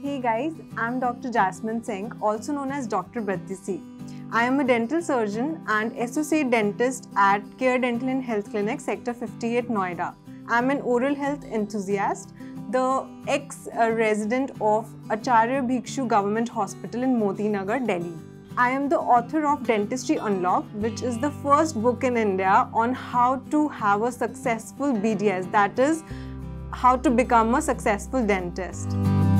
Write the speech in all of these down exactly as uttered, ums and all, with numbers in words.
Hey guys, I'm Doctor Jasmine Singh, also known as Doctor Bhattisi. I am a dental surgeon and associate dentist at Care Dental and Health Clinic, Sector fifty-eight, Noida. I'm an oral health enthusiast, the ex-resident of Acharya Bhikshu Government Hospital in Moti Nagar, Delhi. I am the author of Dentistry Unlocked, which is the first book in India on how to have a successful B D S, that is, how to become a successful dentist.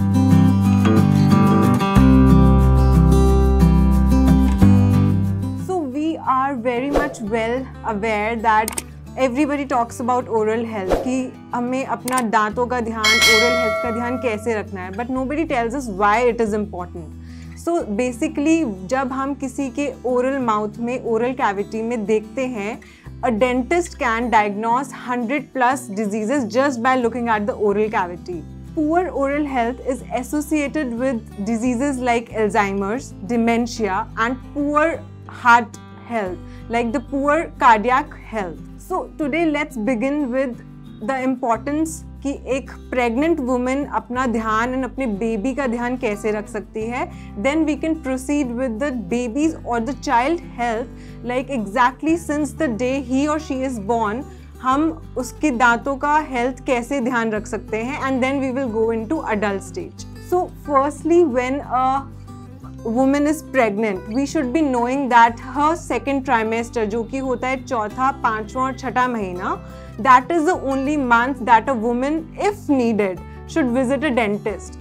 So we are very much well aware that everybody talks about oral health, कि हमें अपना दांतों का ध्यान, oral health का ध्यान कैसे रखना है, but nobody tells us why it is important. So basically जब हम किसी के oral mouth में, oral cavity में देखते हैं, a dentist can diagnose one hundred plus diseases just by looking at the oral cavity. Poor oral health is associated with diseases like Alzheimer's, dementia, and poor heart health, like the poor cardiac health. So today let's begin with the importance कि एक pregnant woman अपना ध्यान and अपने baby का ध्यान कैसे रख सकती है. Then we can proceed with the baby's or the child health, like exactly since the day he or she is born, हम उसके दांतों का health कैसे ध्यान रख सकते हैं, and then we will go into adult stage. So firstly, when a woman is pregnant, we should be knowing that her second trimester, जो कि होता है चौथा, पांचवा और छठा महीना, that is the only month that a woman, if needed, should visit a dentist,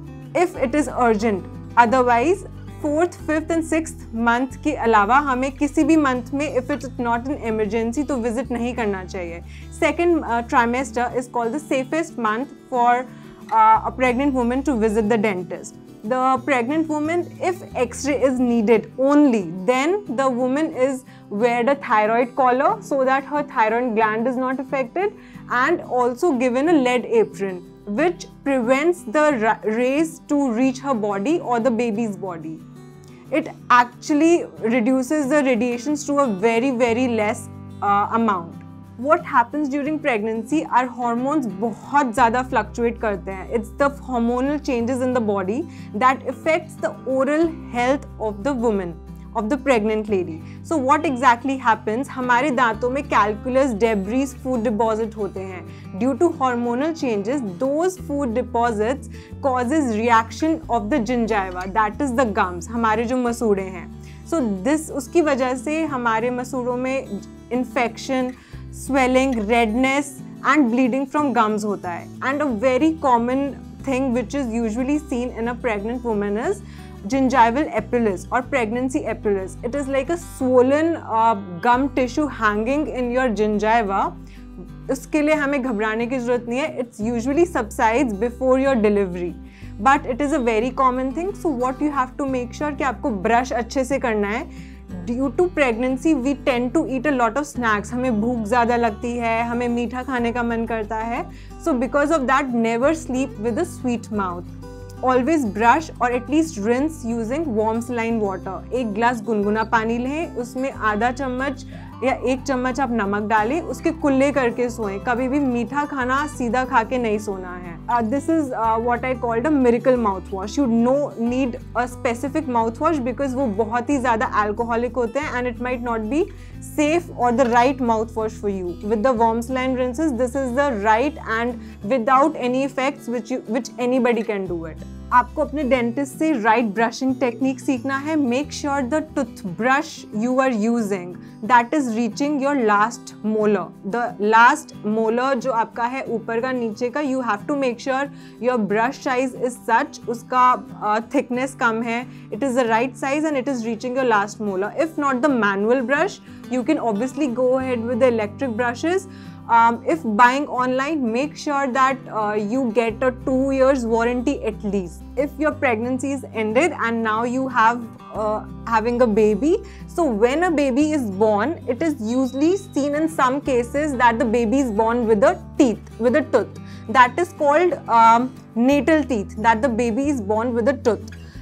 if it is urgent. Otherwise, fourth, fifth and sixth month के अलावा हमें किसी भी month में, if it is not an emergency, तो visit नहीं करना चाहिए. Second uh, trimester is called the safest month for uh, a pregnant woman to visit the dentist. The pregnant woman, if X-ray is needed only, then the woman is wear the thyroid collar so that her thyroid gland is not affected, and also given a lead apron which prevents the rays to reach her body or the baby's body. It actually reduces the radiations to a very very less uh, amount. What happens during pregnancy? Our hormones बहुत ज़्यादा fluctuate करते हैं. It's the hormonal changes in the body that affects the oral health of the woman, of the pregnant lady. So what exactly happens? हमारे दांतों में calculus, debris, food deposit होते हैं. Due to hormonal changes, those food deposits causes reaction of the gingiva, that is the gums, हमारे जो मसूड़े हैं. So this उसकी वजह से हमारे मसूड़ों में infection, swelling, redness and bleeding from gums होता है. And a very common thing which is usually seen in a pregnant woman is gingival epulis or pregnancy epulis. It is like a swollen uh, gum tissue hanging in your gingiva. उसके लिए हमें घबराने की ज़रूरत नहीं है. It usually subsides before your delivery. But it is a very common thing. So what you have to make sure कि आपको brush अच्छे से करना है. Due to pregnancy, we tend to eat a lot of snacks. हमें भूख ज़्यादा लगती है, हमें मीठा खाने का मन करता है. So because of that, never sleep with a sweet mouth. Always brush or at least rinse using warm saline water. एक ग्लास गुनगुना पानी लें, उसमें आधा चम्मच या एक चम्मच आप नमक डालें, उसके कुल्ले करके सोएं. कभी भी मीठा खाना सीधा खा के नहीं सोना है. Uh, this is uh, what I called a miracle mouthwash. You no need a specific mouthwash because वो बहुत ही ज़्यादा alcoholic होते हैं and it might not be safe or the right mouthwash for you. With the warm saline rinses, this is the right and without any effects which you which anybody can do it. आपको अपने dentist से right brushing technique सीखना है. Make sure the toothbrush you are using that is reaching your last molar. The last molar जो आपका है ऊपर का नीचे का, you have to make sure your brush size is such, उसका थिकनेस uh, कम है, it is the right size and it is reaching your last molar. If not the manual brush, you can obviously go ahead with the electric brushes. Um, if buying online, make sure that uh, you get a two years warranty at least. If your pregnancy is ended and now you have uh, having a baby, so when a baby is born, it is usually seen in some cases that the baby is born with a teeth, with a tooth. That is called um, natal teeth, that the baby is born with a tooth.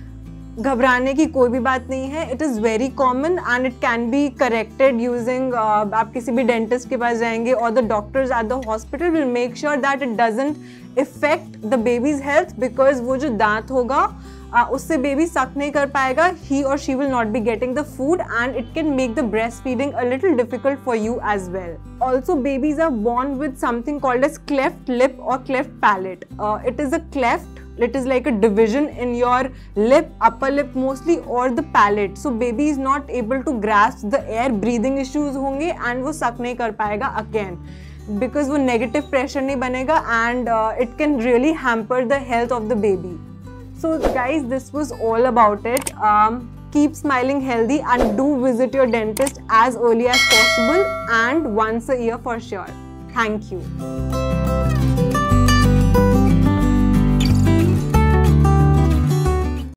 घबराने की कोई भी बात नहीं है. It is very common and it can be corrected using, आप किसी भी डेंटिस्ट के पास जाएंगे और the doctors at the hospital will make sure that it doesn't affect the baby's health, because वो जो दांत होगा uh, उससे बेबी सक नहीं कर पाएगा. ही और she will not be getting the food and it can make the breast feeding a little difficult for you as well. Also babies are born with something called as cleft lip or cleft palate. Uh, it is a cleft. It is like a division in your lip, upper lip mostly, or the palate. So baby is not able to grasp the air. Breathing issues होंगे and वो suck नहीं कर पाएगा again, because वो negative pressure नहीं बनेगा and uh, it can really hamper the health of the baby. So guys, this was all about it. Um, keep smiling healthy and do visit your dentist as early as possible and once a year for sure. Thank you.